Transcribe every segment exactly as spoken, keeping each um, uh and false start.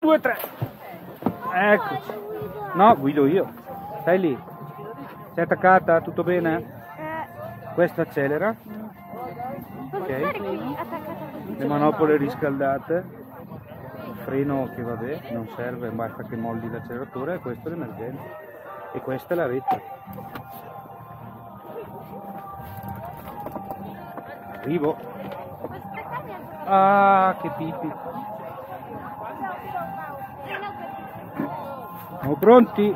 due, tre. Eccoci. No, guido io. Stai lì. Sei attaccata? Tutto bene? Questo accelera. Ok. Le manopole riscaldate. Il freno che vabbè, non serve, basta che molli l'acceleratore. E questo è l'emergenza. E questa è la retta. Arrivo. Ah, che pipi. Siamo pronti?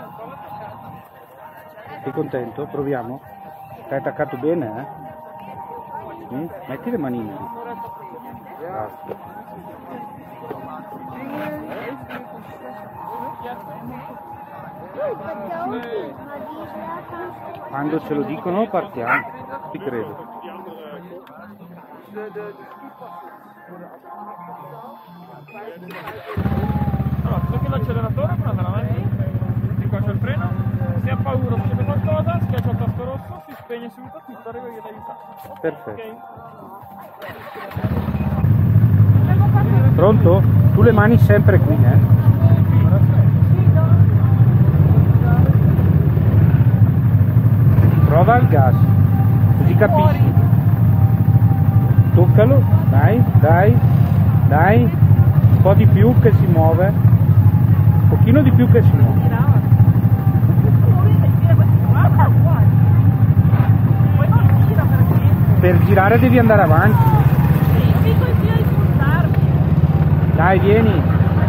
Sei contento? Proviamo? Stai attaccato bene, eh? Mm? Metti le manine lì. Basta. Quando ce lo dicono partiamo, ti credo. Allora, tocchi l'acceleratore per andare avanti, si incrocia il freno, se ha paura, succede qualcosa, schiaccia il tasto rosso, si spegne subito, tutto arriva via d'aiutare. Perfetto. Okay. Pronto? Tu le mani sempre qui, eh? Prova il gas, così capisci. Toccalo, dai, dai, dai, un po' di più che si muove, un pochino di più che si muove. Per girare devi andare avanti. Dai, vieni.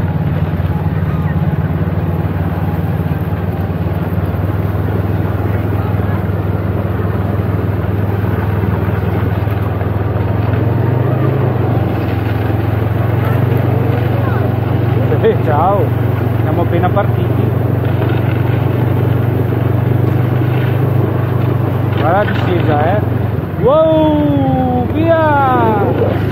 Ciao, siamo appena partiti. Guarda la discesa, eh. Wow, via!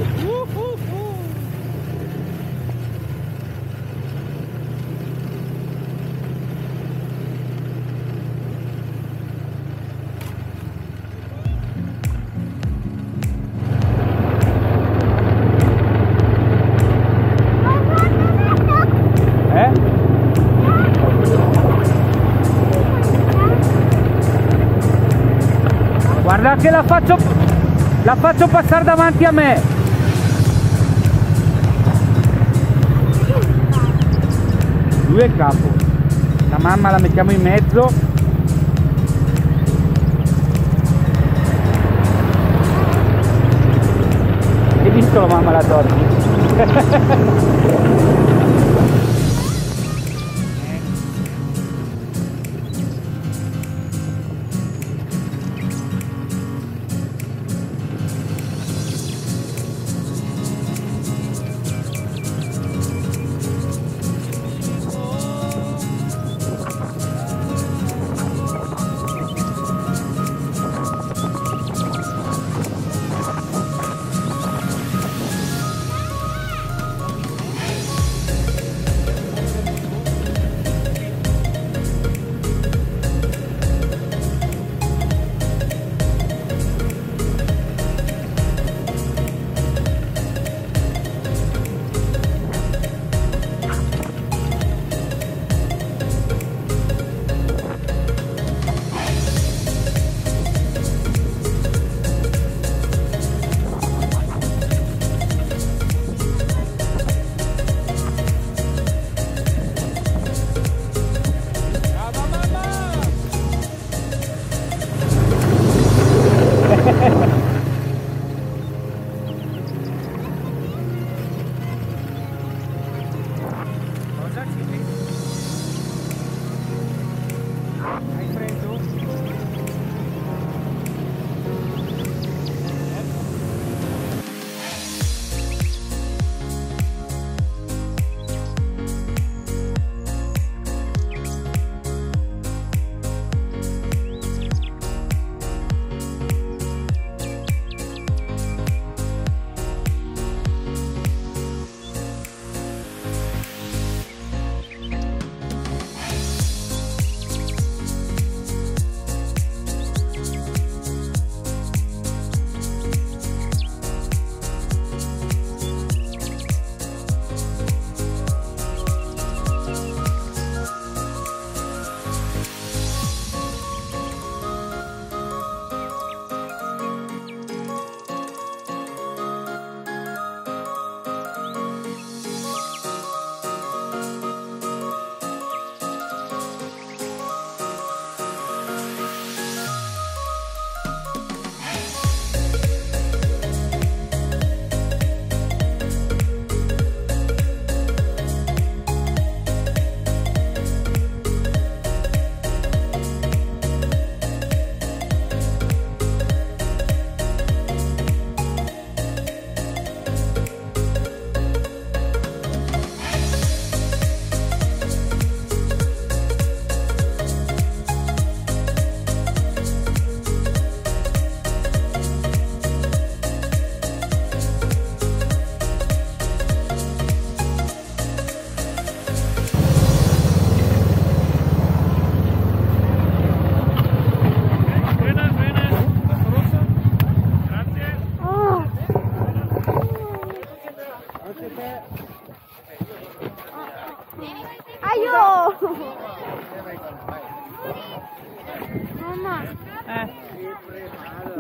Guarda che la faccio, la faccio passare davanti a me. Lui è il capo. La mamma la mettiamo in mezzo. Hai visto la mamma la torta?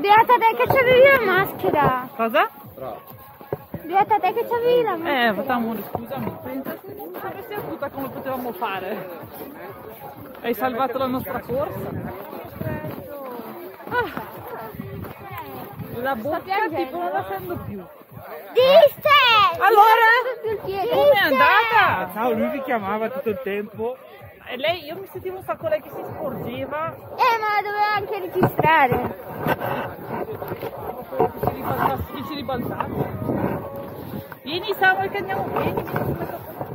Beata te che c'avevi la maschera. Cosa? Beata te che c'avevi la maschera. Eh, facciamo scusami. Pensa se non sapessi avuta come potevamo fare. Hai salvato la nostra corsa. Ah. La bocca tipo non la sento più. Disse! Allora? Come è andata? Ciao, lui vi chiamava tutto il tempo. E lei, io mi sentivo un sacco lei che si sporgeva. Eh, ma doveva anche registrare. Che ci ribaltasse, che ci ribaltasse. Vieni Samuel che andiamo, vieni.